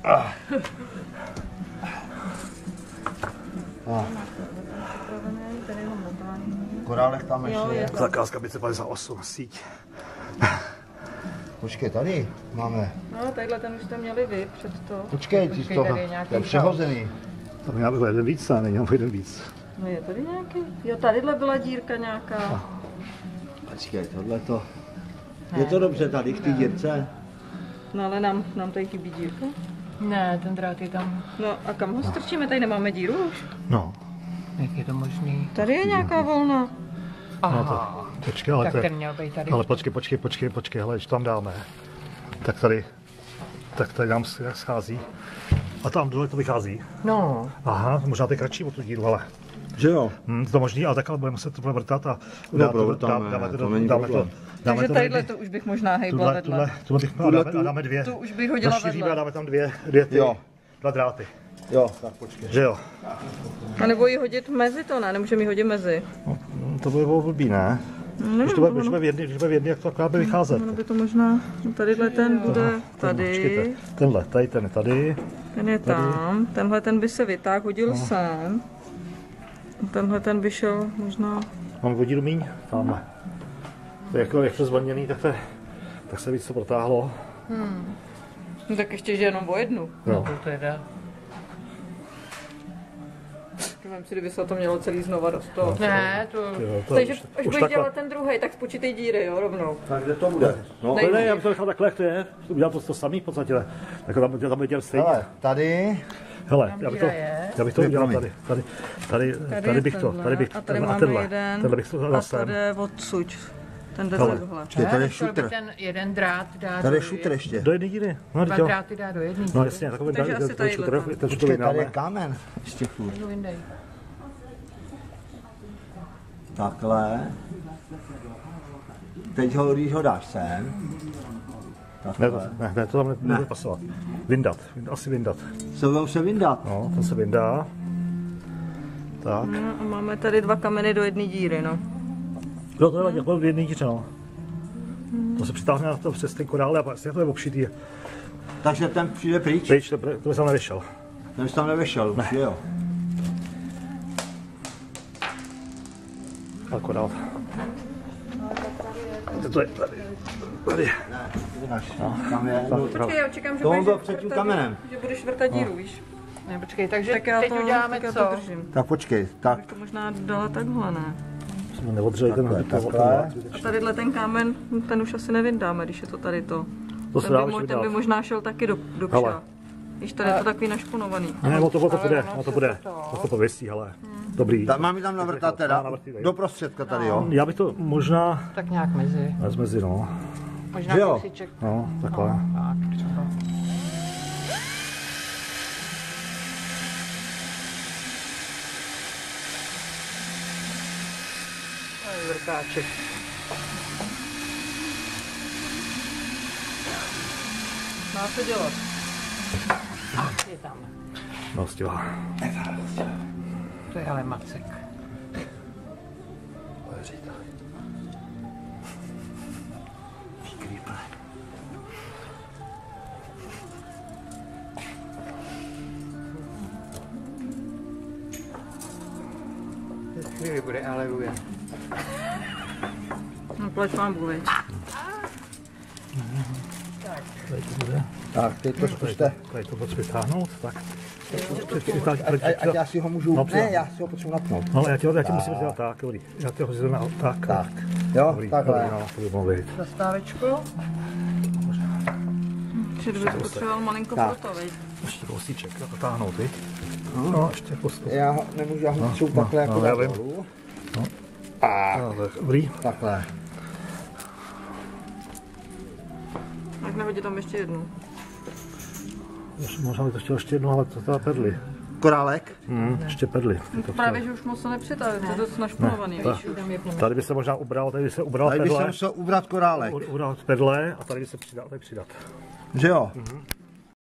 Korálek tam ještě je. Zakázka 558, síť. Počkej, tady máme. No, tadyhle ten už jste měli vy před to. Počkej, ty z toho, to je přehozený. Tam já bych jeden víc, a není jeden víc. No je tady nějaký? Jo, tadyhle byla dírka nějaká. Počkej, tohleto. Je to dobře tady v té dírce? No ale nám tady chybí dírka. Ne, ten drát je tam. No a kam ho strčíme? Tady nemáme díru už. No. Jak je to možný? Tady je nějaká volna. Aha. Počkej, ale Tak ten měl být tady. Ale počkej, hele, když tam dáme, tak tady nám schází. A tam dole to vychází. No. Aha, možná to je kratší o tu díru, ale. Že jo? To možný, ale takhle budeme muset to vrtat a dáme to. Takže tadyhle to už bych možná hejbla vedle. Dáme dvě. Tu už bych hodila vedle. A dáme tam dvě dva dráty. Jo, tak počkej. Že jo? A nebo ji hodit mezi to, ne? Nemůžeme ji hodit mezi. No, to by bylo blbý, ne? Když to bude v jedný, jak to takhle by vycházet. Ono by to možná, tadyhle ten bude tady. Tenhle, ten je tady. Ten je tam, tenhle ten by se vytáhl, hodil sem. Tenhle ten by šel možná... Mám vodíru míň? Tamhle. To je jako jak to zvolněný, tak se víc to protáhlo. No tak ještě, že jenom o jednu. No to jde. Vem si, kdyby se to mělo celý znova do toho. Ne, to... Takže až budeš dělat ten druhý, tak spočítej díry, jo, rovnou. Tak kde to bude? No. Ne, já bych to nechal takhle, jak to je. Udělám to samý v podstatě. Tak tam bude dělat stejně. Hele, tady. Hele, já bych to udělal tady bych to, A tady máme jeden, bych to a tady je odsud. Ten jde takhle. Tady je šutr. Ten jeden drát dá Tady je šutr ještě. Do jedné díry. No, dva dráty dá do jedné. No jasně, takový Takže asi ten šutr Počkej, tady je kámen. Ještě furt. Takhle. Teď ho, když ho dáš sem. Ne, to tam nebude pasovat. Asi vyndat. Se vyndat. No, to se vyndá. Tak. No, a máme tady dva kameny do jedné díry, no. Jo, to je jako v jedné díře, no. To se přitáhne na to přes ten korál a pak to je obšitý. Takže ten přijde pryč? Pryč, to by tam nevyšel. Ten by tam nevyšel, už je jo. A korál. To je tady. Ne, to máš. Tam je. Počkej, já čekám, že to byl před tím kamenem. Že budeš vrtat díru, víš? Ne, počkej, takže tak teď uděláme tak co? Já to držím. Tak počkej, tak. Bych to možná dala takhle, ne? Jsme neodřeli takhle. A tadyhle ten kámen, ten už asi nevyndáme, když je to tady to. Ten by možná šel taky do kša. Když tady je to takový našponovaný. Ne, to bude. To pověstí, hele. Dobrý. Máme tam navrtat teda do prostředka tady, jo? Já bych to možná... Tak nějak mezi. Mezi, no. Možná kousíček. No, takhle. Tak, třeba. Vrtáček. Má se dělat. Je tam. No, stěla. To je ale macek. Chvíli bude aleluja. No, pleť mám buď. Tak, teď to zkuste. Tady to potřebuji vytáhnout, tak. Ať já si ho můžu, ne, já si ho potřebuji napnout. No, já ti musím dělat tak, dobrý. Já ti ho řízím na tak. Tak, jo, dobrý, takhle. No, to by mohlo být. Zastávečku. Že bych potřeboval malinko proto, veď. Ještě kousíček, zatáhnout, viď? No, ještě postup. Já ho nemůžu, já ho potřebuji takhle jako dát dolů. Dobrý. Takhle. Tak nehodí tam ještě jednu. Možná bych to chtěl ještě jednu, ale to teda perly. Korálek? Ještě perly. No právě, že už moc se nepřitahuje, to je dost našponovaný, víš? Tady by se možná ubral, tady by se ubral perle. perle. Tady by se musel ubrat korálek. Ubral perle a tady by se přidat. Že jo?